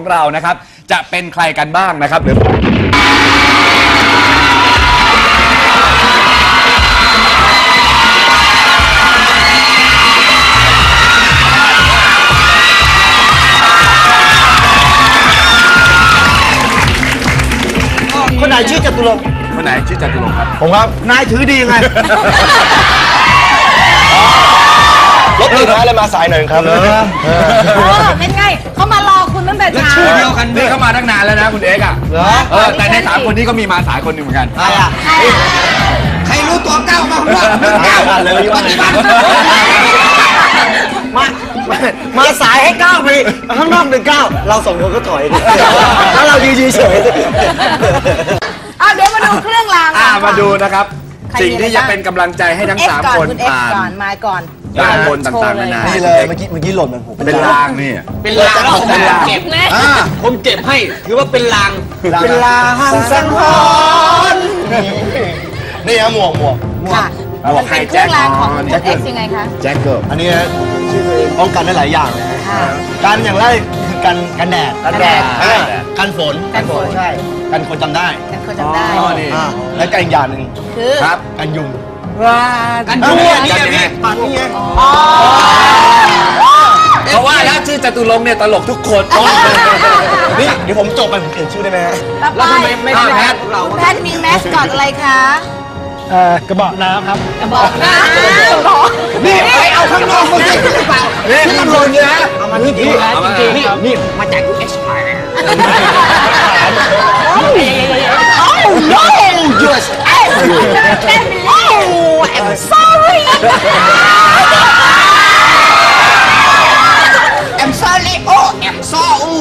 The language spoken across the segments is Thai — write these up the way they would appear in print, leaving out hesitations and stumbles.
เรานะครับจะเป็นใครกันบ้างนะครับหรือคนไหนชื่อจตุรงค์คนไหนชื่อจตุรงค์ครับผมครับนายถือดีไงรถติดนะเลยมาสายหน่อยครับเป็นไงเขามารอคุณตั้งแต่เช้าชื่อเดียวกันนี่เข้ามาตั้งนานแล้วนะคุณเอ็กซ์อ่ะแต่ใน3 คนนี้ก็มีมาสายคนหนึ่งเหมือนกันใครอ่ะใครรู้ตัวก้าวมาว่าก้าวเลยปฏิบัติมาสายให้ก้าวไปข้างนอก19เรา2 คนก็ถอยแล้วเรายืนเฉยเดี๋ยวมาดูเครื่องรางมาดูนะครับสิ่งที่จะเป็นกำลังใจให้ทั้ง3 คนผ่านมาก่อนการบนต่างๆนานานี่เลยเมื่อกี้หล่นมันเป็นลางนี่เป็นลางเก็บนะผมเก็บให้ถือว่าเป็นลางสังหรณ์นี่ฮะหมวกเป็นเครื่องรางของคุณเอ็กซ์ยังไงคะแจ็คเกิร์อันนี้ชื่อป้องกันได้หลายอย่างนะฮะการอย่างแรกคือกันแดดกันฝนใช่กันคนจำได้และกันอีกอย่างหนึ่งคือกันยุงกันยุงนี่ไงปากนี่ไงเพราะว่าแล้วชื่อจตุรงค์เนี่ยตลกทุกคนนี่เดี๋ยวผมจบไปผมเปลี่ยนชื่อได้ไหมฮะแล้วทำไมไม่แพทแพทมีแมสกอตอะไรคะกระบอกน้ำครับกระบอกน้ำนี่ไปเอาข้างนอกมาสินี่มันหล่นอยู่นะเอามานี่จริงนี่มาจาก US no US I'm sorry I'm sorry I'm sorry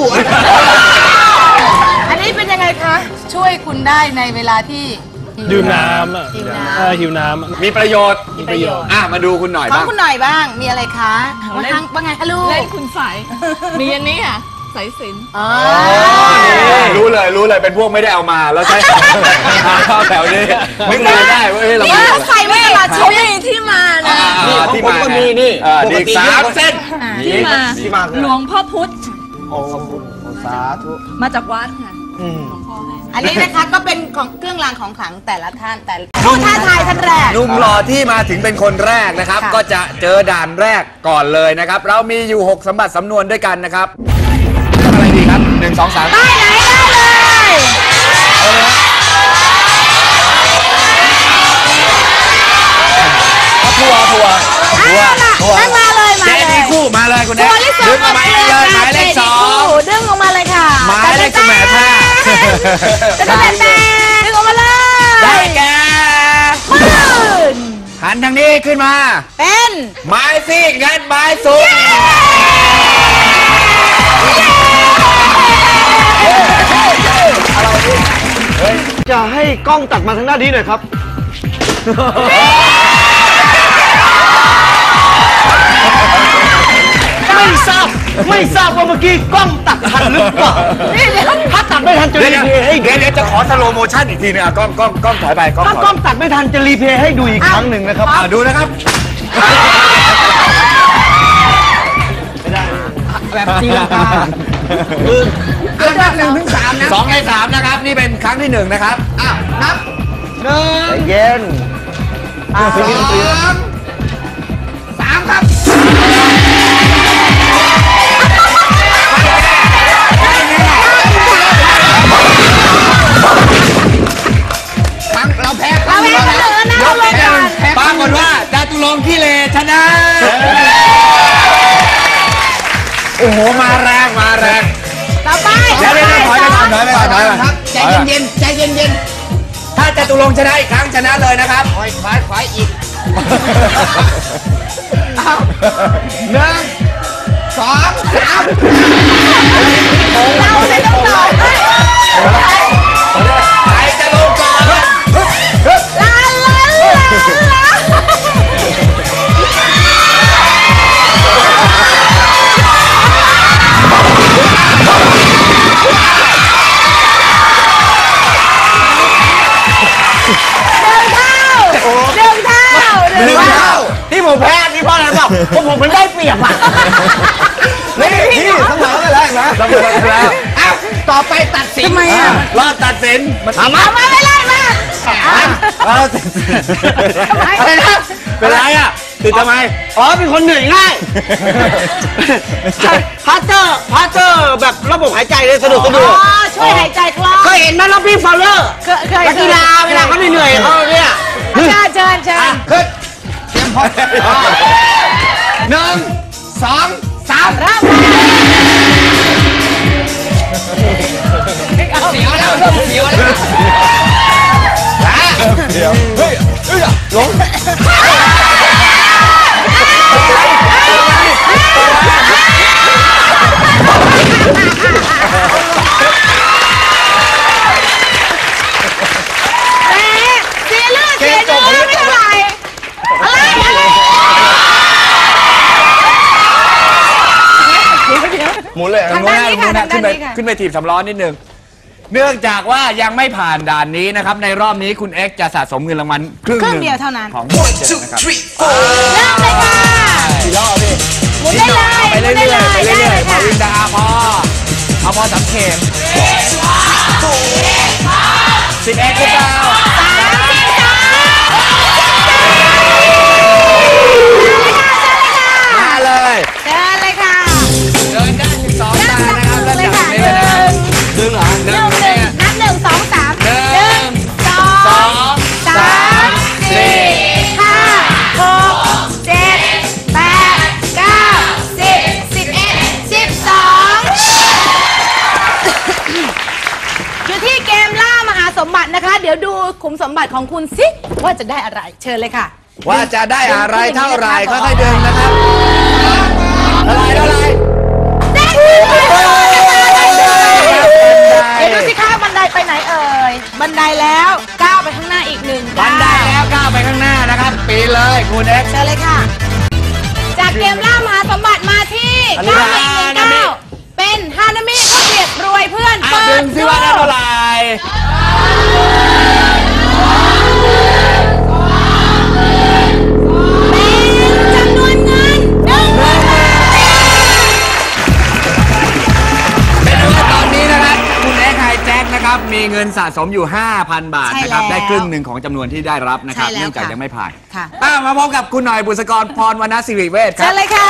อันนี้เป็นยังไงคะช่วยคุณได้ในเวลาที่ดื่มน้ำหิวน้ำมีประโยชน์มาดูคุณหน่อยบ้างคุณหน่อยบ้างมีอะไรคะว่าไงคะลูกเล่นคุณใสมีอันนี้ค่ะสายสิญจน์รู้เลยเป็นพวกไม่ได้เอามาแล้วใช้ข้าวแถวนี้ไม่เคยได้เว้ยเราใส่ไม่ตลอดชีวิตที่มานะที่มานี่อีก3 เส้นที่มาหลวงพ่อพุธสาธุมาจากวัดค่ะอันนี้นะคะก็เป็นของเครื่องรางของขลังแต่ละท่านแต่ดูท่าทายท่านแรกหนุ่มหล่อที่มาถึงเป็นคนแรกนะครับก็จะเจอด่านแรกก่อนเลยนะครับเรามีอยู่6 สมบัติสำนวนด้วยกันนะครับเรื่องอะไรดีครับ1 2 3 ได้เลยทัวร์นั่งมาเลยเจนี่คู่มาเลยคุณแม่ดึงออกมาเลยหมายเลข2 ดึงออกมาเลยค่ะหมายเลขสมัยท่าดึงออกมาเลยได้แก่หันทางนี้ขึ้นมาเป็นไม้ซีกงัดไม้สูงจะให้กล้องตัดมาทางหน้านี้หน่อยครับไม่ทราบว่าเมื่อกี้กล้องตัดทันหรือเปล่าถ้าตัดไม่ทันจะรีเพย์ให้เดี๋ยวจะขอสโลโมชั่นอีกทีนึงกล้องถอยไปถ้ากล้องตัดไม่ทันจะรีเพย์ให้ดูอีกครั้งหนึ่งนะครับดูนะครับแบบตีลังกาคือนับ1 ถึง 3นะ 2 ใน 3นะครับนี่เป็นครั้งที่1นะครับนับ 1เย็น 3ครับเราแพ้ปรากฏว่าจตุรงค์ขี้เลชนะโอ้โหมาแรงต่อไปเดี๋ยวถอยไปก่อนครับใจเย็นถ้าจตุรงค์ชนะอีกครั้งชนะเลยนะครับขออีก1 2 3 เราเลยต้องต่อใครจะลงก่อนลาที่ผมแพ้นี่เพราะอะไรบอกผมมันได้เปรียบอ่ะนี่ทั้งหมดแล้วนะทั้งหมดแล้วต่อไปตัดสินทำไมอ่ะรอบตัดสินมันเอามาไม่ไล่มารอบตัดสินอะไรนะเป็นไรอ่ะติดทำไมอ๋อเป็นคนเหนื่อยง่ายพาสเตอร์แบบระบบหายใจเลยสะดวกอ๋อช่วยหายใจคล่องเคยเห็นไหมล็อบบี้ฟาวเลอร์เคยนักกีฬาเวลาเขาเหนื่อยเขาเนี่ยเชิญขึ้นเตรียมพร้อม1 2 3 เริ่มเสียวแล้วเริ่มเสียวแล้วเสียเลือดเสียเนื้อไม่เท่าไหร่อะไรหมุนเลยทางด้านนี้ค่ะทางด้านนี้ค่ะขึ้นไปถีบสำล้อนิดนึงเนื่องจากว่ายังไม่ผ่านด่านนี้นะครับในรอบนี้คุณเอ็กซ์จะสะสมเงินรางวัลครึ่งหนึ่งเดียวเท่านั้นของคุณเจนนะครับเริ่มเลยค่ะกี่รอบพี่หมุนได้เลยไปเรื่อยๆไปเรื่อยๆพอค่ะวิ่งได้พอเอาพอสังเกต11หรือเปล่ามาเลยเชิญเลยค่ะเดินได้12ตานะครับเริ่มเลยจากค่ะตรงนี้เลยนะครับดึงเหรอหนึ่งนับ1 2 3 หนึ่ง 1 2 3 4 5 6 7 8 9 10 11 12อยู่ที่เกมล่ามหาสมบัตินะคะ เดี๋ยวดูขุมสมบัติของคุณสิว่าจะได้อะไรเชิญเลยค่ะว่าจะได้อะไรเท่าไหร่ค่อยๆดึงนะครับเท่าไหร่เดี๋ยวดูสิคะบันไดไปไหนเอ่ยบันไดแล้วก้าวไปข้างหน้าอีก1 บันไดแล้วก้าวไปข้างหน้านะครับปีนเลยคุณเอ็กซ์เชิญเลยค่ะ จากเกมล่ามหาสมบัติมาที่ก้าวอีก1 ก้าวเป็นฮานามิข้าวเกรียบรวยเพื่อนอ่ะเปิดึดงสิว่าได้เท่าไหร่เป็นจำนวนเงิน1,000 บาทเป็นว่าตอนนี้นะครับคุณเอ็กซ์ไฮแจ็คนะครับมีเงินสะสมอยู่ 5,000 บาทนะครับได้ครึ่งหนึ่งของจำนวนที่ได้รับนะครับเนื่องจากยังไม่ผ่านค่ะมาพบกับคุณหน่อยบุษกรพรวรรณสิริเวชคเชิรับญเลยค่ะ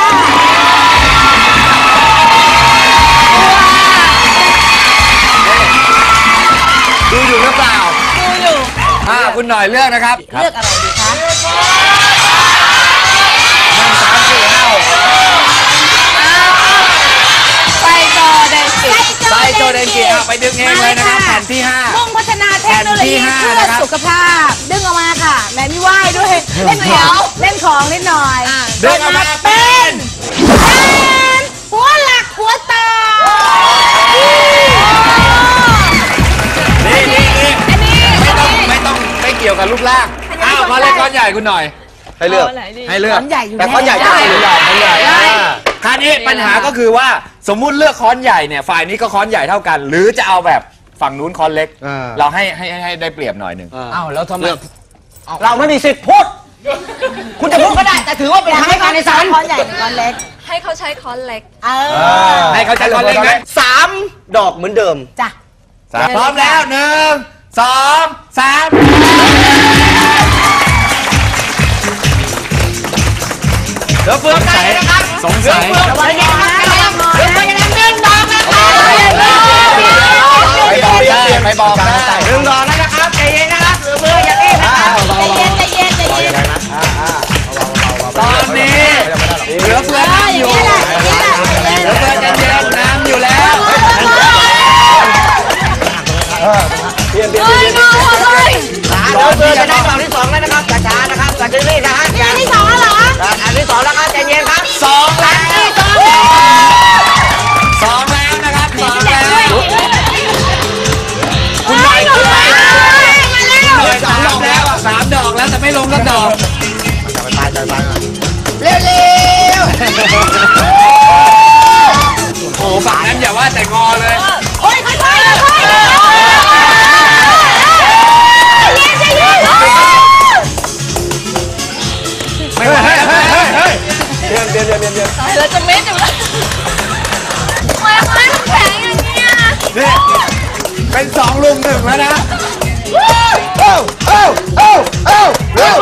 ดูอยู่หรือเปล่าดูอยู่คุณหน่อยเลือกนะครับเลือกอะไรดีคะไซโจเดนกิไซโจเดนกิไปดึงเองเลยนะครับแผ่นที่มุ่งพัฒนาเทคโนโลยีแผ่นที่เพื่ห้าอนะครับสุขภาพ ดึงออกมาค่ะแหมมีไหว้ด้วย เล่นของนิดหน่อยเดินออกมาเป็นหัวหลักหัวต่อนี่ไม่เกี่ยวกับรูปร่างพอเล่นก้อนใหญ่คุณหน่อยให้เลือกให้เลือกขอนใหญ่อยู่แต่ค้อนใหญ่จะใหญ่หรือใหญ่ค้อนใหญ่คราวนี้ปัญหาก็คือว่าสมมุติเลือกค้อนใหญ่เนี่ยฝ่ายนี้ก็ค้อนใหญ่เท่ากัน หรือจะเอาแบบฝั่งนู้นค้อนเล็ก เราให้ได้เปรียบหน่อยหนึ่งอ้าวแล้วทำไมเราไม่มีสิทธิ์พูด คุณจะพูดก็ได้ แต่ถือว่าเป็นทางให้การในศาลก้อนใหญ่หรือก้อนเล็กให้เขาใช้ค้อนเล็กให้เขาใช้ค้อนเล็กไหม 3 ดอกเหมือนเดิมจ้ะพร้อมแล้ว1 2 3เดี๋ยวเฟืองได้นะครับสงสัยระวังนะระวังนะไปบอกได้ 1 ดอกแล้วนะครับใจเย็นนะครับมืออย่ารีบนะครับใจเย็นตอนนี้เหลือเฟือน้ำอยู่เหลือเฟือจะเย็นน้ำอยู่แล้วเดี๋ยวเบอร์จะได้ดอกที่ 2 แล้วนะครับช้าๆนะครับจัดรีบๆนะฮะอันที่2แล้วเหรออันที่ 2 แล้วครับใจเย็นครับ 2 แล้วนะครับ2แล้วคุณหน่อยคุณหน่อย3 แล้ว3 ดอกแล้วแต่ไม่ลงสักดอกเร็วโอ้ฝั่งนั้นอย่าว่าแต่งอเลยโอ้ยค่อยๆค่อยๆใจเย็นไม่ไหวแล้วเดี๋ยวเป็น2 ลุม 1แล้วนะเอ้าเอ้าเอ้าเอ้าเร็ว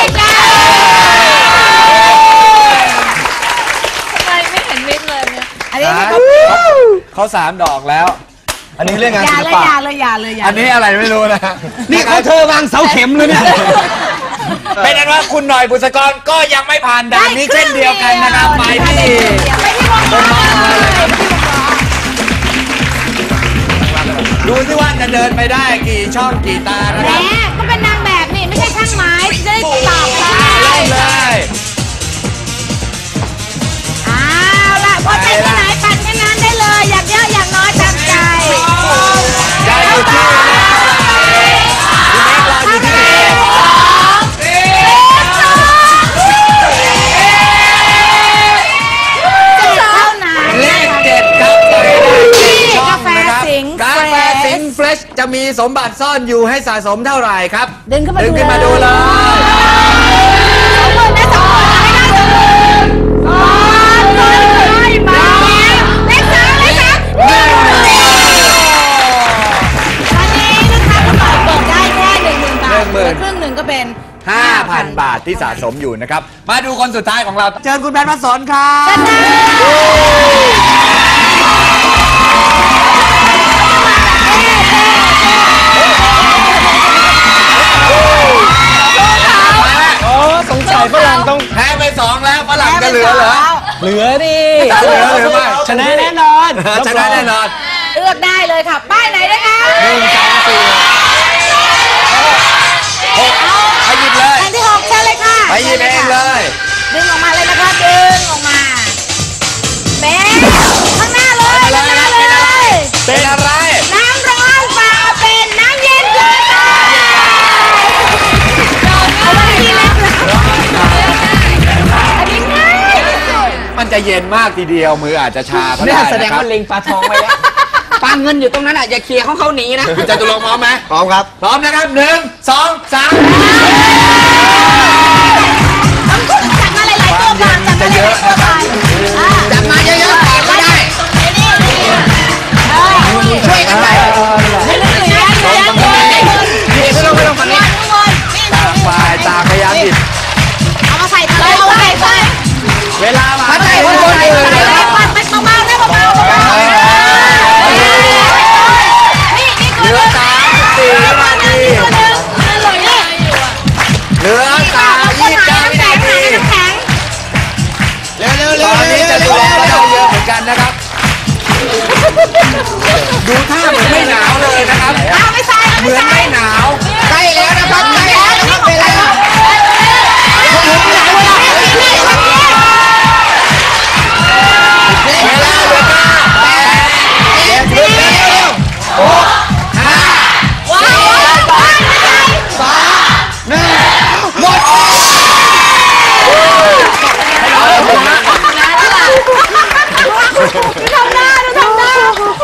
ทำไมไม่เห็นมิดเลยเนี่ยอันนี้เขา3 ดอกแล้วอันนี้เรื่องงานอย่าศิลเลยปะอย่าเลยอย่าเลยอย่าอันนี้อะไรไม่รู้นะนี่เขาเธอวางเสาเข็มเลยเนี่ยเป็นอันว่าคุณหน่อยบุษกรก็ยังไม่ผ่านด่านนี้เช่นเดียวกันนะครับไปที่ไปที่วงล้อดูสิว่าจะเดินไปได้กี่ช่องกี่ตานะแหมครับก็เป็นนางแบบนี่ไม่ใช่ช่างไม้จะได้ตอบได้เริ่มเลยเอาล่ะพอใจที่ไหนปั่นแค่นั้นได้เลยอยากเยอะอยากน้อยตามใจใจอยู่ที่คุณเล็กรออยู่ที่เท่านั้นเลข7ครับไปได้7ช่องนะครับกาแฟสิงห์กาแฟสิงห์เฟรชจะมีสมบัติซ่อนอยู่ให้สะสมเท่าไหร่ครับดึงขึ้นมาดึงขึ้นมาดูเลย 20,000นะ20,000ให้ได้20,000มาเลข3ตอนนี้นะคะคุณหน่อยกดได้แค่10,000 บาทเหลือครึ่งหนึ่งก็เป็น 5,000 บาทที่สะสมอยู่นะครับ มาดูคนสุดท้ายของเรา เชิญคุณแพทย์พัสนครับโอ้สงสัยฝรั่งต้องแพ้ไป2แล้วฝรั่งจะเหลือเหรอเหลือดิจะเหลือหรือไม่ชนะแน่นอนชนะแน่นอนเลือกได้เลยค่ะ ป้ายไหนนะคะ 1 2 4 6ไปหยิบเลยแผ่นที่6เชิญเลยค่ะไปหยิบเองเลยดึงออกมาเลยนะคะดึงออกมาเป็นข้างหน้าเลยข้างหน้าเลยเป็นอะไรน้ำร้อนเปล่าเป็นน้ำเย็นเลยค่ะเอาไว้ที่เล็กเลยอันนี้ง่ายที่สุดมันจะเย็นมากทีเดียวมืออาจจะชาก็เนี่ได้ยแสดงนะครับว่าเล็งปลาทองไปแล้วปลาเงินอยู่ตรงนั้นอ่ะอย่าเคลียร์เขาหนีนะคุณจตุรงค์พร้อมไหมพร้อมครับพร้อมนะครับ1 2 3 จับมาหลายๆตัวก่อนจับมาหลายๆตัวก่อนจับมาเยอะๆก่อนก็ได้ช่วยกันไปไม่ต้องฝั่งนี้ฝ่ายต่างพยายามหยิบเอามาใส่เลยเอามาใส่ไปเวลามาใส่คนอื่นไปเบาๆนะเบาๆนี่เหลืตัวอนึง 3 4 นาทีตัวนึงเลยนี่เหลือ3 29 วินาทีน้ำแข็งตอนนี้จตุรงค์ก็ได้เยอะเหมือนกันนะครับ ดูท่าเหมือนไม่หนาวเลยนะครับเอาไม่ใส่เหมือนไม่หนาวใส่แล้วนะครับใส่แล้วนะครับเวลาเวลาเหลือ9 8 7 6 ทำหน้าดูทำหน้า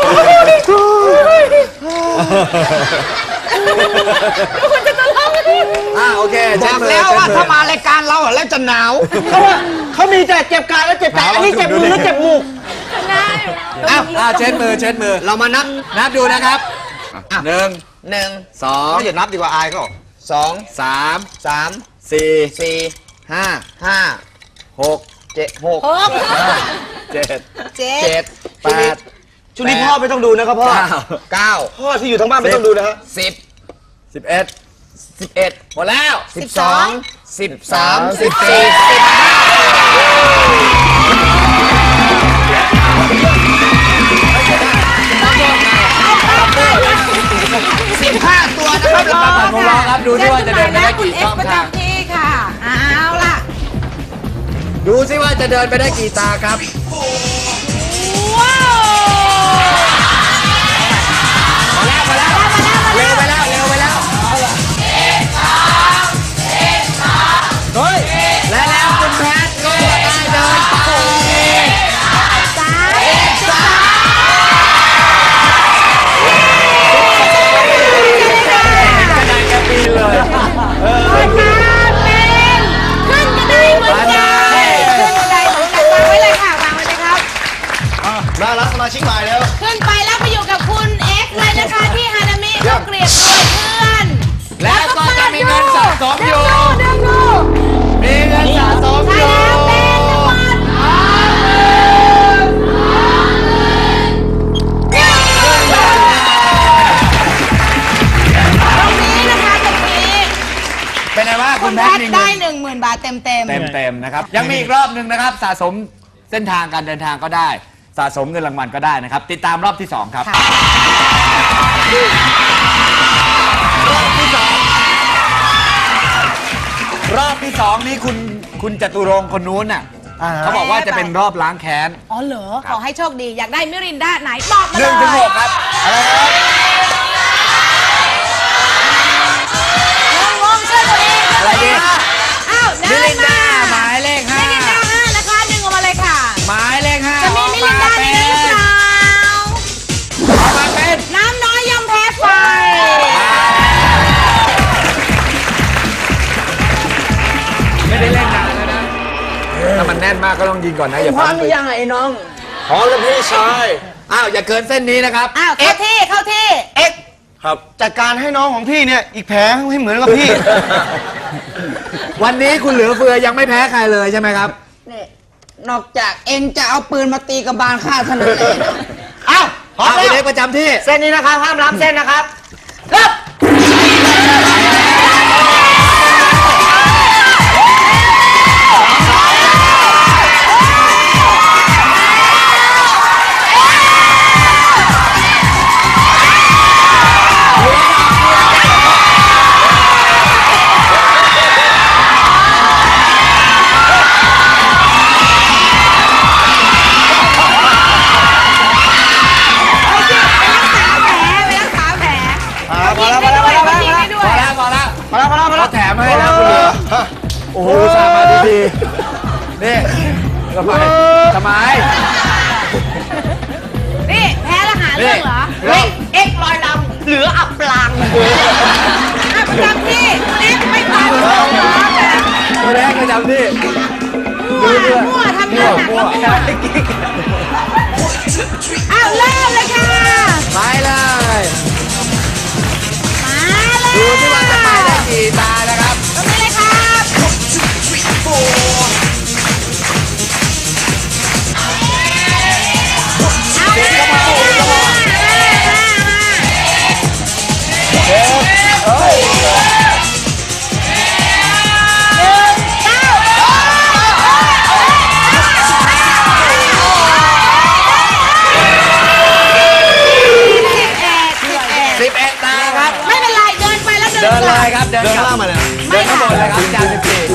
โอเคบเช็อดกมือแล้วว่าเช็ดมือถ้ามารายการเราอะแล้วจะหนาวเขามีแต่เจ็บกายและเจ็บใจอันนี้เจ็บมือและเจ็บมูกเช็ดมือเช็ดมือเรามานับดูนะครับ 1 ก็อย่านับดีกว่าอายเขา 2 3 4 4 5 5 6 7 6 7 7 8 ช่วงนี้พ่อไม่ต้องดูนะครับพ่อ 9 พ่อที่อยู่ทั้งบ้านไม่ต้องดูนะฮะ 10 11 หมดแล้ว 12 13 15 ตัวนะครับ 14มาผ่านของเราครับดูที่ว่าจะเดินไปได้กี่ช่องประทางจำที่ค่ะ เอาล่ะดูซิว่าจะเดินไปได้กี่ตาครับว้าวเร็วไปแล้วและแล้วคุณแพทย์ก็ได้เดินไป จะได้แค่ปีเลยขึ้นกระไดเหมือนกันขึ้นกระไดเหมือนกันวางไว้เลยค่ะวางไว้คุณแพแพททมีย์เงิได้น 10,000 บาทเต็มเต็มนะครับ ยังมีอีกรอบหนึ่งนะครับ สะสมเส้นทางการเดินทางก็ได้ สะสมเงินรางวัลก็ได้นะครับ ติดตามรอบที่ 2 ครับค่ะรอบที่ 2 รอบที่ 2 นี้คุณจตุรงค์คนนู้นน่ะเขาบอกว่าจะเป็นรอบล้างแค้นอ๋อเหรอ ขอให้โชคดี อยากได้มิรินดาไหนบอกมาเลย 1 ถึง 6 ครับงงช่วยตัวเองอะไรดีอ้าวมิได้รินดาหมายเลขมิรินดา5นะคะดึงออกมาเลยค่ะ 5 หมายเลข 5 จะมีมิรินดาในนั้นหรือเปล่าออกมาเป็นน้ำน้อยยอมแพ้ไฟไม่ได้เล่นนานแล้วนะ ถ้ามันแน่นมากก็ต้องยิงก่อนนะ อย่าพร้อฟัมงหรือยังไอ้น้องพร้อมแล้วพี่ชายอ้าว อย่าเกินเส้นนี้นะครับอ้าวเข้าที่เข้าที่เอ็กครับจัดการให้น้องของพี่เนี่ยอีกแผลให้เหมือนกับพี่วันนี้คุณเหลือเฟือยังไม่แพ้ใครเลยใช่ไหมครับนี่นอกจากเองจะเอาปืนมาตีกระบาลข้าเท่านั้นเองเอ้าพร้อมเอาแล้เล็กวประจำที่เส้นนี้นะครับห้ามรับเส้นนะครับรับไปรักษาแผลไปรักษาแผลพอแล้วพอแล้วพอแล้วพอแล้วยิงให้ด้พวอย แล้วพอแล้วพอแล้วพอแล้วพอแล้วเขาแถมให้แล้วคุณเหลือโอ้โหสามาดีๆนี่ทำไมนี่แพ้แล้วหาเรื่องเหรอนี่เอ็กลอยลำเหลืออับปลางอ่ะประจำที่คุณเอ็กซ์ไม่ตอบเหรอตัวแรกประจำที่มั่วทำงานหนักแล้วมั่วอ้าวเริ่มเลยค่ะไปเลยมาเลยดูที่ว่าจะไปได้กี่ตานะครับตรงนี้เลยครับเอาเลย 11 ตาครับไม่เป็นไรเดินไปแล้วเดิเดินนกเลลับยครับ เดินเดินกลัข้างล่าบงมาเลยเดินข้างบนเลยครับจาน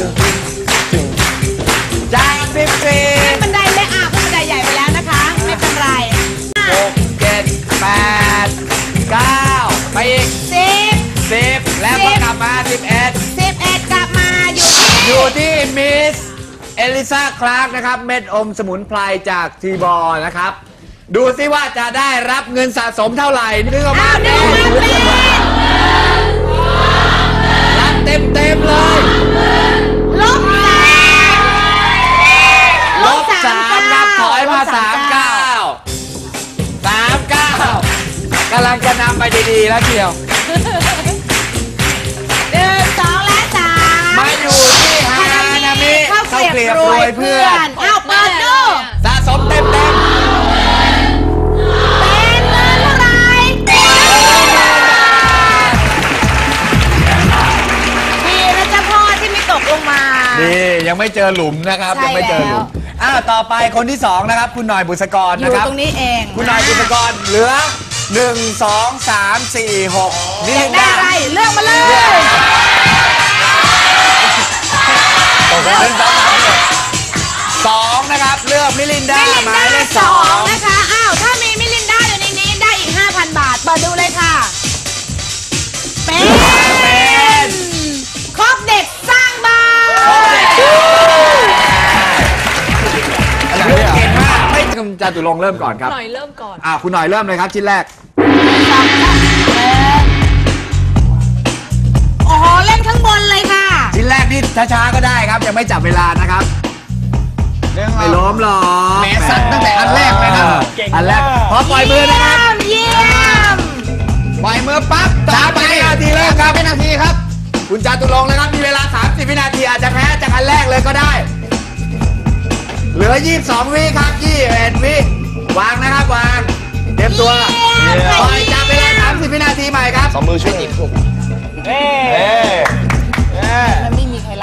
14จานขึ้น 14 บันไดไม่อาบขึ้นบันไดใหญ่ไปแล้วนะคะ ไม่เป็นไร 6 7 8 9 ไปอีก 10 10 แล้วก็กลับมา 11 11 กลับมาอยู่ที่อยู่ที่มิสเอลิซาคลาร์กนะครับ เม็ดอมสมุนไพรจากทีบอลนะครับ ดูซิว่าจะได้รับเงินสะสมเท่าไหร่นึกออกมาอ้าวดึงมาเป็นรับเต็มๆเลยลบ3 ลบ3นับถอยมา39 กำลังจะนำไปดีๆแล้วเชียว 1 2 และ 3 มาอยู่ที่ฮานามิข้าวเกลียบรวยเพื่อน อ้าวเปิดดูสะสมเต็มเป็นเงินเท่าไหร่ดีนะจ๊ะพ่อที่ไม่ตกลงมาๆนี่ยังไม่เจอหลุมนะครับใช่ยังไม่เจอหลุมแล้วอ้าวต่อไปคนที่ 2 นะครับ คุณหน่อยบุษกรอยู่นะครับตรงนี้เองคุณหน่อยบุษกรเหลือ 1 2 3 4 6 นี่อยากได้อะไร เลือกมาเลย 2นะครับ เลือกมิลินดามิลินหมาดายเลข 2นะคะ อ้าว ถ้ามีมิลินดาอยู่ในนี้ได้อีก 5,000 บาท เปิดดูเลยค่ะ เป็นเป็นครบเด็กสร้างบ้านเก่งมากให้คุณจตุรงค์เริ่มก่อนครับหน่อยเริ่มก่อนคุณหน่อยเริ่มเลยครับชิ้นแรกโอ้โห เล่นข้างบนเลยค่ะชิ้นแรกนี่ช้าๆก็ได้ครับ ยังไม่จับเวลานะครับ ไม่ล้มหรอกแหมสั่นตั้งแต่อันแรกเลยนะอันแรกพอปล่อยมือนะครับเยี่ยมปล่อยมือปั๊บ30 วินาทีเริ่มครับวินาทีครับ คุณจตุรงค์นะครับ มีเวลา 30 วินาทีอาจจะแพ้จากอันแรกเลยก็ได้ เหลือ 22 วิครับ21 วิ วางนะครับ วาง เตรียมตัวปล่อยจับเวลา 30 วินาทีใหม่ครับสองมือช่วยหยิบผมมันไม่มีใคร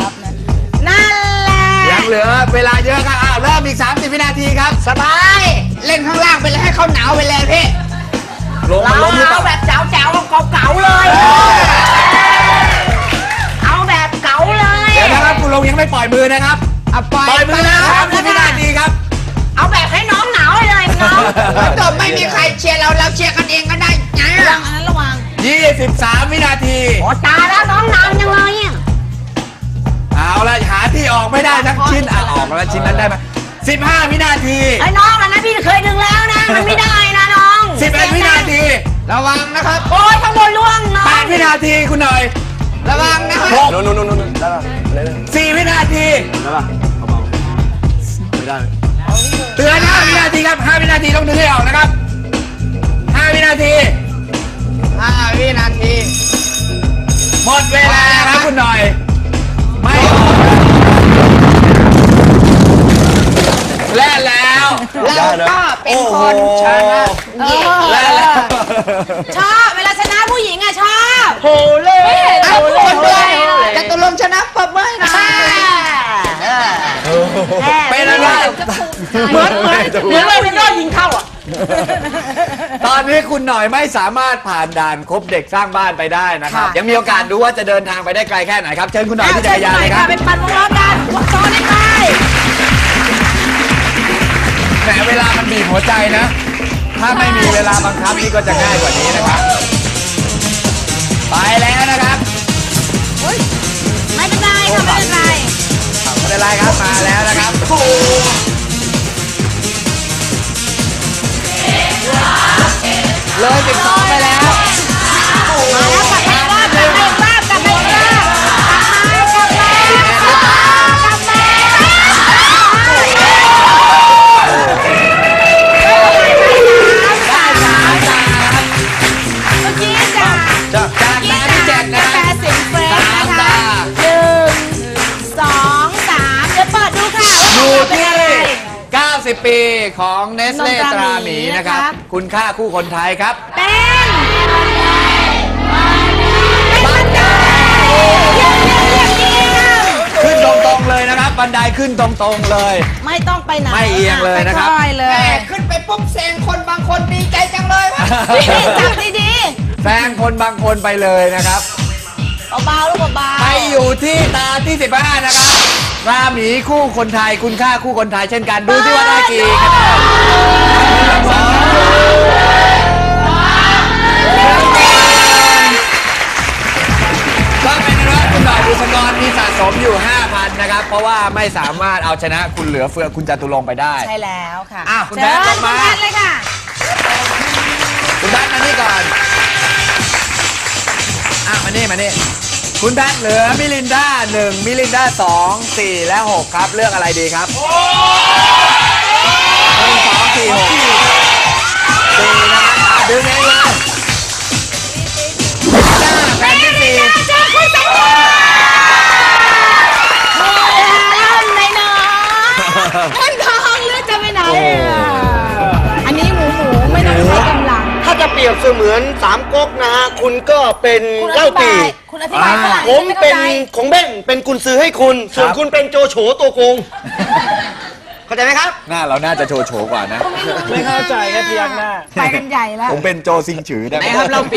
สบายเล่นข้างล่างไปเลยให้เขาหนาวไปเลยพี่ลงมันล้มหรือเปล่าแบบเจ๋วๆเก่าๆเลย เอาแบบเก่าเลยเดี๋ยวนะครับคุณลงยังไม่ปล่อยมือนะครับปล่อยมือแล้วครับ30 วินาทีครับเอาแบบให้น้องหนาวเลยน้องถ้าไม่มีใครเชียร์เราเชียร์กันเองก็ได้ไงระวังอันนั้นระวัง 23 วินาทีโอ้ตายแล้วน้องหนาวยังเลยอ่ะเอาละหาที่ออกไม่ได้สักชิ้นออกแล้วชิ้นนั้นได้ไหม15 วินาทีไอ้น้องอันนั้นพี่เคยดึงแล้วนะมันไม่ได้นะน้อง 11 วินาทีระวังนะครับโอ้ยข้างบนล่วงน้อง 8 วินาทีคุณหน่อยระวังนะครับ 4 วินาทีได้ป่ะเบาๆไม่ได้เตือน5 วินาทีครับ 5 วินาทีต้องดึงให้ออกนะครับ 5 วินาที 5 วินาทีหมดเวลาครับคุณหน่อย ไม่ออกและแล้วเราก็เป็นคนชนะและแล้วชอบเวลาชนะผู้หญิงอะชอบโหเล่ไม่เห็นเอาเลยคนเลยจะตกลงชนะปะเมื่อยนะเป็นอะไรเหมือนเราเป็นยอดยิงเข้าอ่ะตอนนี้คุณหน่อยไม่สามารถผ่านด่านครบเด็กสร้างบ้านไปได้นะครับ ยังมีโอกาสดูว่าจะเดินทางไปได้ไกลแค่ไหนครับ เชิญคุณหน่อยที่จักรยานเลยครับเป็นปั่นวงล้อกันวงซ้อนได้ไหมแหมเวลามันบีบหัวใจนะ ถ้าไม่มีเวลาบังคับนี่ก็จะง่ายกว่านี้นะครับ ไปแล้วนะครับไม่เป็นไรค่ะไม่เป็นไรไม่เป็นไรครับมาแล้วนะครับเลย12ไปแล้วมาแล้วกลับมาอีกรอบกลับมาอีกรอบกลับมาอีกรอบกลับมากลับมาเมื่อกี้จ้ะจากตาที่7นะแปลเสียงเฟรนช์นะคะ1 2 3เดี๋ยวเปิดดูค่ะอยู่ว่าเป็นที่อะไร 90 ปีของเนสเล่นมตตราราหหมีมีนะครับนะคะคุณค่าคู่คนไทยครับเป็นบันไดเยี่ยมขึ้นตรงๆเลยนะครับ บันไดขึ้นตรงๆเลยไม่ต้องไปไหนไม่เอียงเลยนะครับค่อยๆเลยขึ้นไปปุ๊บเซงคนบางคนดีใจจังเลยว่ะพี่จับดีแซงคนบางคนไปเลยนะครับๆเบาๆลูกเบาๆไปอยู่ที่ตาที่15นะครับราหมีคู่คนไทย คุณค่าคู่คนไทยเช่นกัน ดูที่ว่าได้กี่คะแนนก็เป็นว่าคุณหน่อยบุษกรมีสะสมอยู่ 5,000 นะครับ เพราะว่าไม่สามารถเอาชนะคุณเหลือเฟือคุณจตุรงค์ไปได้ใช่แล้วค่ะอ้าวคุณเชิแพทญย์มาคุณแพทย์เลยค่ะคุณแพทย์มานี่ก่อนมานี่คุณแพทย์เหลือมิลินดา1มิลินดา2 4 และ 6 ครับ เลือกอะไรดีครับ1 2 4 6 4นะครับดึงเองเลยแผ่นที่4 เชิญคุณสังวรโอ้ยเริ่มเลยเนาะเงินทองเลือกจะไปไหนอันนี้หมูไม่ต้องใช้กำลังถ้าจะเปรียบเสมือนสามก๊กนะฮะคุณก็เป็นเหล้าปีคุณอธิบายฝรั่งผมเป็นไม่ของเบ้งเป็นกุญซือให้คุณ ส่วนคุณเป็นโจโฉตัวโกงเข้าใจไหมครับหน้าเราน่าจะโชว์โฉกว่านะไม่เข้าใจแค่พยักหน้าไปกันใหญ่แล้วผมเป็นโจซิงฉือได้ไหมครับเราปี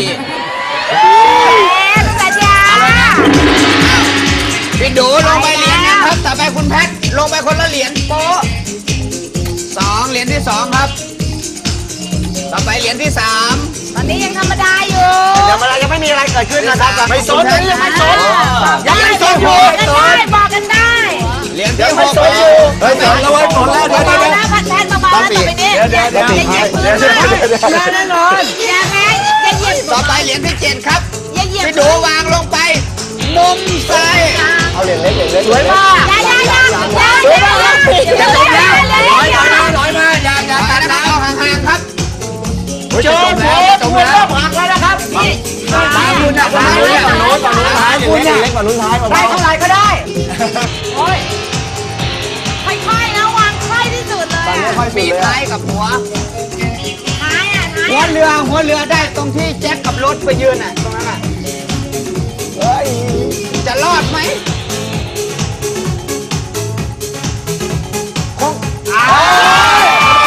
สัญญาพี่ดูลงไปเหรียญนะครับต่อไปคุณแพทลงไปคนละเหรียญโป๊ะ2เหรียญที่ 2 ครับ ต่อไปเหรียญที่ 3 ตอนนี้ยังธรรมดาอยู่ยังไม่มีอะไรเกิดขึ้นนะครับไม่สนนะยังไม่สนยังไม่สนบอกกันได้เหรียญที่ 6 เฮ้ยสอนแล้วไว้สอนแล้วเบาๆนะพันแทนเบาๆนะต่อไปนี้อย่าแน่นอนอย่าแพ้อย่าเหยียบต่อไปเหรียญที่ 7 ครับอย่าเหยียบพี่ดูวางลงไป มุมซ้ายเอาเหรียญเล็กเหรียญเล็กสวยมากอย่าจมแล้วร้อยมาอย่าตัดดาวห่างๆครับจมแล้วจมแล้วผักแล้วนะครับตามคุณนะคุณเนี่ยโน้ตฝั่งโน้นท้ายคุณเนี่ยเล็กกว่าลุ้นท้ายได้เท่าไหร่ก็ได้ค่อยๆนะวางค่อยที่สุดเลยปีท้ายกับหัวท้ายอ่ะท้ายหัวเรือได้ตรงที่แจ็คกับรถไปยืนอ่ะ ตรงนั้นอ่ะจะรอดไหมคง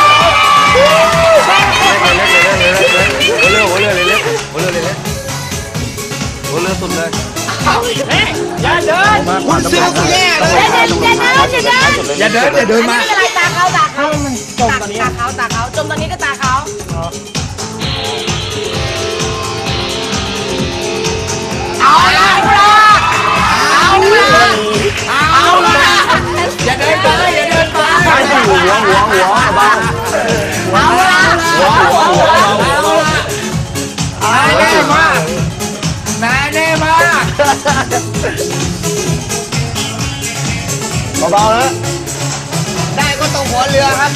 เลยสุดเลยอย่าเดินคุณซื้อกูแย่เลยอย่าเดินมาไม่เป็นไรตาเขาตาเขาจมตอนนี้ตาเขาจมตอนนี้ก็ตาเขาเอาละอย่าเดินไปอย่าเดินไปไม่ใช่หัวบ้างเอาละนายแน่มากนายแน่มากเบาๆนะได้ก็ตรงหัวเรือครับ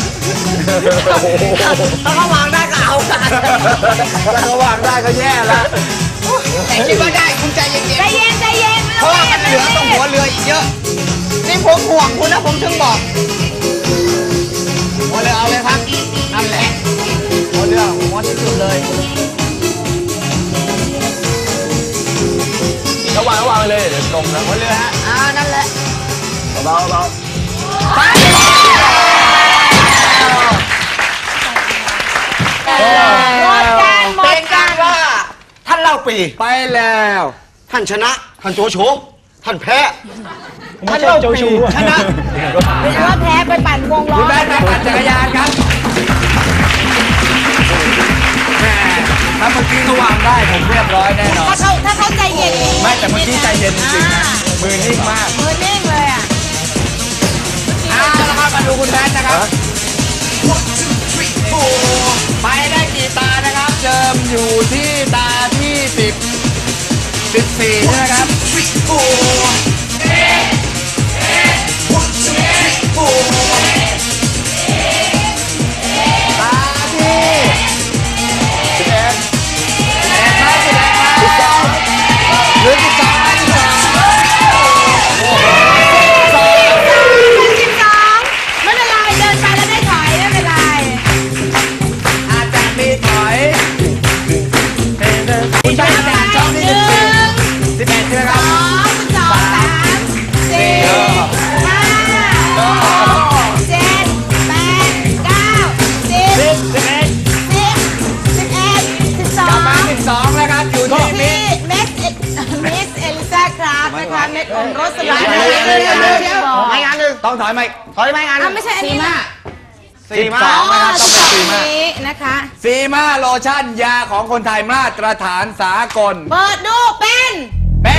ถ้าเขาวางได้ก็เอากันถ้าเขาวางได้ก็แย่ละแต่คิดว่าได้คุณใจเย็นใจเย็นใจเย็นๆเพราะว่ามันเหลือตรงหัวเรืออีกเยอะนี่ผมห่วงคุณนะผมถึงบอกหัวเรือเอาเลยครับนั่นแหละหัวเรือหัวที่สุดเลยระวังเลยเดี๋ยวจมนะหัวเรือฮะนั่นแหละเบาหมดการหมเป็ดนกาการ รว่าท่านเล่าปีไปแล้วท่านชนะท่านโจโฉท่านแพ้ท่านเล่าปีชนะไม่ใช่ว่าแพ้ไปปั่นวงล้อคุณแม่มาปั่นจักรยานครับแหมถ้าเมื่อกี้เขาวางได้ผมเรียบร้อยแน่นอนถ้าเขาใจเย็นไม่แต่เมื่อกี้ใจเย็นจริงๆนะมือนิ่งมากมือนิ่งเลยอ่ะเอาละครับมาดูคุณแพทนะครับไปได้กี่ตานะครับเดิมอยู่ที่ตาที่14ใช่ไหมครับตาที่11หรือ12 ไม่เป็นไรเดินไปแล้วได้ถอยไม่เป็นไรอาจจะมีถอยคุณไปแต่ช่องที่11ใช่ไหมครับ 2 2 3 4 5 6 7 8 9 10 กลับมา12แล้วครับอยู่ที่มิที่มิสเอลิซาคราฟนะคะเม็ดอมโรสลาไม่งานหนึ่งต้องถอยไหมถอยไม่งานหนึ่งไม่ใช่อันนี้นะ 12นะครับต้องเป็นซีมานี้นะคะซีมาโลชั่นยาของคนไทยมาตรฐานสากลเปิดดูเป็นเป็น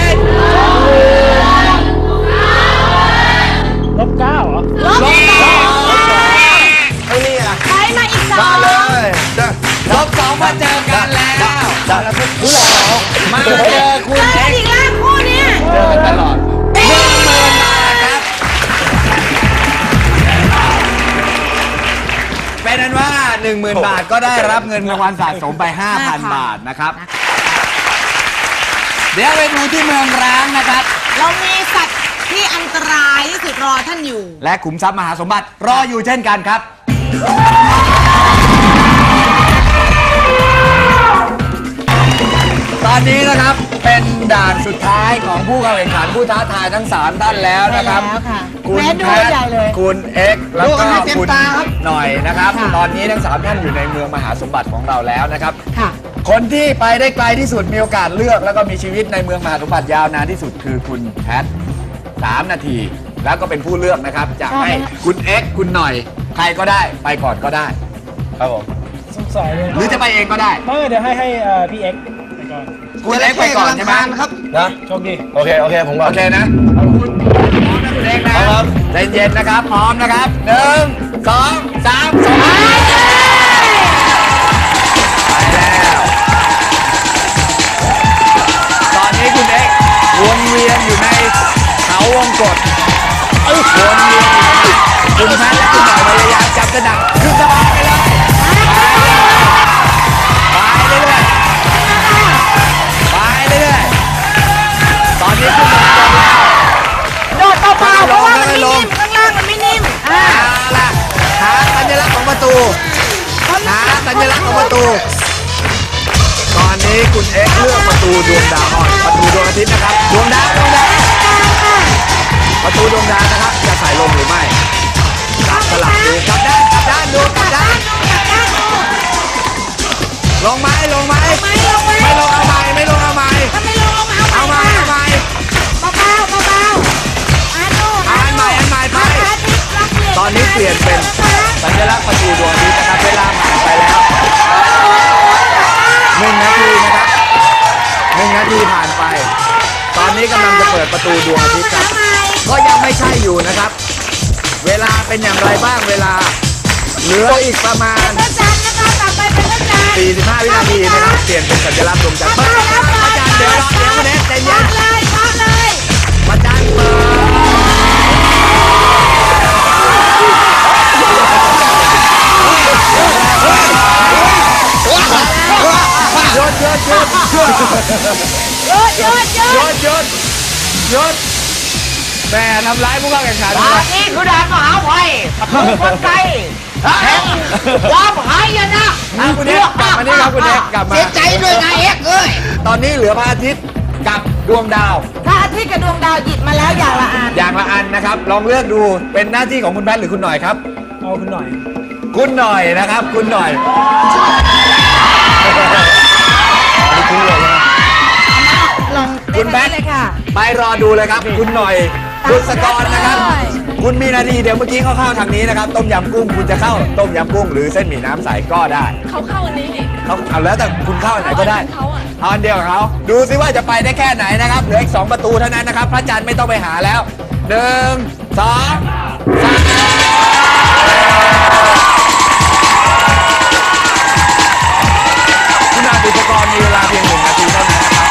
ลบลบไอ้นี่ล่ะใช้มาอีกสองลบ2มาเจอกันแล้ว มาเจอคุณเจอเอ็กันกอีกแล้วคู่เนี้ยเจอกันตลอด10,000 บาทครับ เป็นนั้นว่า 10,000 บาทก็ได้รับเงินรางวัลสะสมไป 5,000 บาทนะครับ เดี๋ยวไปดูที่เมืองร้างนะครับเรามีสัตว์ที่อันตรายที่สุดรอท่านอยู่และขุมทรัพย์มหาสมบัติรออยู่เช่นกันครับ ตอนนี้นะครับเป็นด่านสุดท้ายของผู้เข้าแข่งขันผู้ท้าทายทั้ง 3 ท่านแล้วนะครับใช่แล้วค่ะคุณแม่ดูแพทใหญ่เลยคุณเอ็กซ์แล้วดูกัก็นให้เต็มคุณตาครับหน่อยนะครับค่ะตอนนี้ทั้ง 3 ท่านอยู่ในเมืองมหาสมบัติของเราแล้วนะครับค่ะคนที่ไปได้ไกลที่สุดมีโอกาสเลือกแล้วก็มีชีวิตในเมืองมหาสมบัติยาวนานที่สุดคือคุณแพท3 นาที แล้วก็เป็นผู้เลือกนะครับจะให้คุณเอ็กซ์คุณหน่อย ใครก็ได้ไปก่อนก็ได้ครับผมสงสัยเลยหรือจะไปเองก็ได้ไม่เดี๋ยวให้พี่เอ็กซ์ไปก่อนคุณเอ็กซ์ไปก่อนใช่ไหมครับนะโชคดีโอเคผมก่อนโอเคนะพร้อมนะคุณเอ็กซ์นะครับ ใจเย็นนะครับพร้อมนะครับ1 2 3 2ไปแล้วตอนนี้คุณเอ็กซ์วนเวียนอยู่ในเขาวงกตวนเวียนอยู่ในคุณแพทย์และคุณหน่อยพยายามจับกระดักขึ้นสะพานไปเลยไปเรื่อยๆไปเรื่อยๆตอนนี้ขึ้นมาแล้วโดดเบาๆเพราะว่ามันไม่นิ่มข้างล่างมันไม่นิ่มอ่าเอาล่ะหาสัญลักษณ์ของประตูหาสัญลักษณ์ของประตู ตอนนี้คุณเอ็กซ์เลือกประตูดวงดาวอ่อนประตูดวงอาทิตย์นะครับดวงดาวประตูดวงดาวนะครับจะใส่ลงหรือไม่จับสลับดูกลับด้านดูกลับด้านลงไหมไม่ลงเอาไหมถ้าไม่ลงเอามาเอาไหมนาทีผ่านไป ตอนนี้กำลังจะเปิดประตูดวงอาทิตย์ครับก็ยังไม่ใช่อยู่นะครับ เวลาเป็นอย่างไรบ้างเวลาเหลืออีกประมาณพระจันทร์นะคะต่อไปเป็นพระจันทร์ 45 วินาทีนะครับเปลี่ยนเป็นสัญลักษณ์ดวงจันทร์พระจันทร์เดี๋ยวคุณเนสใจเย็นเลยเคาะเลยพระจันทร์เปิดหยุดแม่ทำร้ายผู้เข้าแข่งขันนี่คือด่านมหาภัยคนไทยแห่งความหายนะคุณเนสกลับมานี่ครับคุณเนสกลับมาเสียใจด้วยนะเอ็กเอ้ยตอนนี้เหลือพระอาทิตย์กับดวงดาวพระอาทิตย์กับดวงดาวหยิบมาแล้วอย่างละอันอย่างละอันนะครับลองเลือกดูเป็นหน้าที่ของคุณแพทย์หรือคุณหน่อยครับเอาคุณหน่อยคุณหน่อยนะครับ คุณหน่อยไม่คุ้นเลยนะลองคุณแพทย์เลยค่ะไปรอดูเลยครับ คุณหน่อยคุณสกรนะครับ คุณมีนาทีเดี๋ยวเมื่อกี้เขาเข้าทางนี้นะครับ ต้มยำกุ้งคุณจะเข้าต้มยำกุ้งหรือเส้นหมี่น้ำใสก็ได้เขาเข้าอันนี้นี่เขาเอาแล้วแต่คุณเข้าอันไหนก็ได้เขาอ่ะเอาอันเดียวกับเขาดูซิว่าจะไปได้แค่ไหนนะครับเหลืออีก2ประตูเท่านั้นนะครับพระจันทร์ไม่ต้องไปหาแล้ว1 2 3คุณอาติสกรมีเวลาเพียง1 นาทีเท่านั้นนะครับ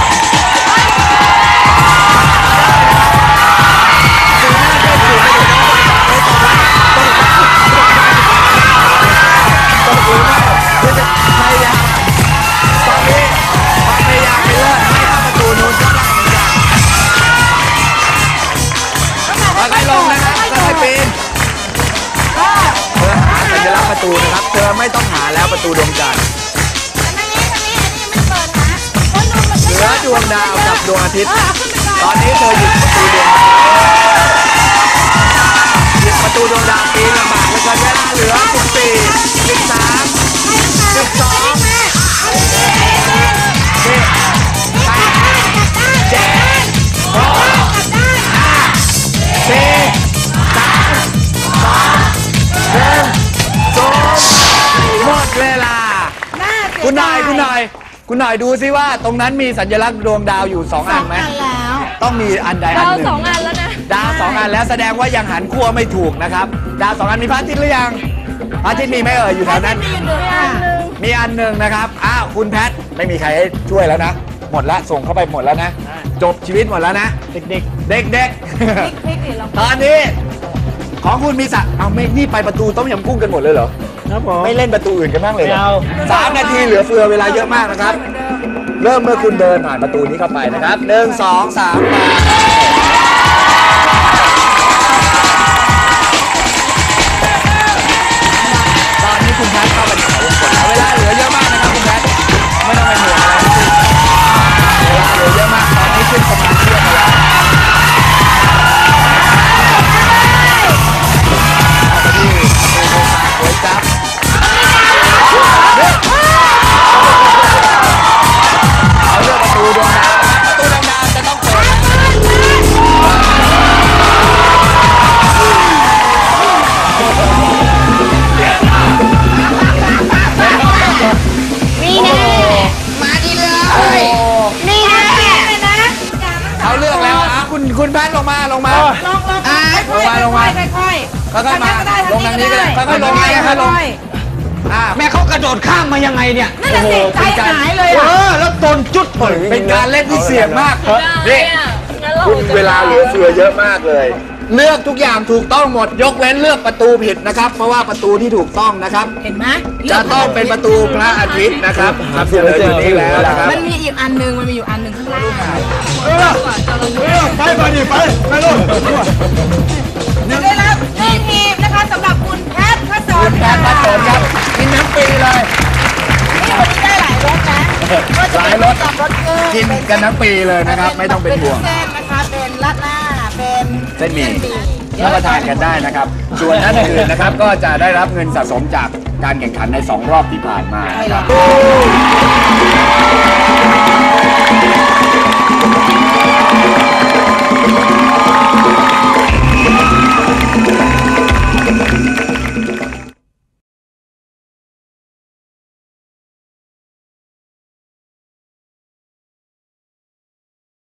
พยายามตอนนี้ความพยายามไปเลิศให้เข้าประตูนู้นก็ได้เหมือนกันค่อยๆลงนะครับค่อยๆปีนเธอหาสัญลักษณ์ประตูนะครับเธอไม่ต้องหาแล้วประตูดวงจันทร์อันนี้ยังไม่เปิดนะคนดูมันเหลือดวงดาวกับดวงอาทิตย์ ตอนนี้เธอหยิบประตูดวงดาวปีนลำบากแล้วเวลาเหลือ14 13 12 หมดเวลาคุณหน่อยดูซิว่าตรงนั้นมีสัญลักษณ์ดวงดาวอยู่2 อันไหมแล้วต้องมีอันใดอันเราหนึ่ง 2 อันแล้วนะดาว2 อันแล้วแสดงว่ายังหันขั้วไม่ถูกนะครับดาว2 อันมีพระอาทิตย์หรือยังพระอาทิตย์มีไหมอยู่แถวนั้น มีอันหนึ่งนะครับอ้าวคุณแพทไม่มีใครให้ช่วยแล้วนะหมดแล้วส่งเข้าไปหมดแล้วนะจบชีวิตหมดแล้วนะเด็กๆตอนนี้ของคุณมีสัตว์เอาไม่นี่ไปประตูต้มยำกุ้งกันหมดเลยเหรอครับผมไม่เล่นประตูอื่นกันบ้างเลยเหรไม่อเอา 3 นาทีเหลือเฟือเวลาเยอะมากนะครับ เริ่มเมื่อคุณเดินผ่านประตูนี้เข้าไปนะครับ1 2 3ไปตอนนี้คุณแพทเข้าไปในเขาวงกตแล้วเวลาเหลือเยอะมากนะครับคุณแพทไม่ต้องไปห่วงอะไรทั้งสิ้นเวลาเหลือเยอะมากตอนนี้ขึ้นประมาณเที่ยงแล้วเอาไปที่ประตูโครงการก๋วยจั๊บเอาเลือกประตูดวงดาวประตูดวงดาวจะต้องเปิดนี่แน่มาดีเลยนี่แน่เลยนะเขาเลือกแล้วอ่ะคุณแพทลงมาลงค่อยๆค่อยๆค่อยๆมาลงทางนี้ก็ได้ค่อยๆลงไปค่อยๆลงแม่เขากระโดดข้ามมายังไงเนี่ยนั่นแหละสิใจหายเลยแล้วโดนจุดเผยเป็นการเล่นที่เสี่ยงมากได้นี่อ่ะงั้นเราคุณจะเวลาเหลือเฟือเยอะมากเลย เลือกทุกอย่างถูกต้องหมดยกเว้นเลือกประตูผิดนะครับ เพราะว่าประตูที่ถูกต้องนะครับเห็นไหมจะต้องเป็นประตูพระอาทิตย์นะครับครับเดี๋ยวอยู่นี่แล้วนะครับมันมีอีกอันนึงมันมีอยู่อันนึงข้างล่างไปไปดิไปลูกจะได้รับ1 ทีมนะคะสำหรับคุณแพทย์พระสคุณแพทย์พัดสนครับกินน้ำปีเลยนี่วันนี้ได้หลายรสนะก็จะเป็นรสกับรสเกลือกินกันทั้งปีเลยนะครับ ไม่ต้องเป็นห่วงเส้นนะคะเป็นราดหน้าเป็นเส้นหมี่รับประทานกันได้นะครับ ส่วนท่านอื่นนะครับก็จะได้รับเงินสะสมจากการแข่งขันใน2 รอบที่ผ่านมานะครับ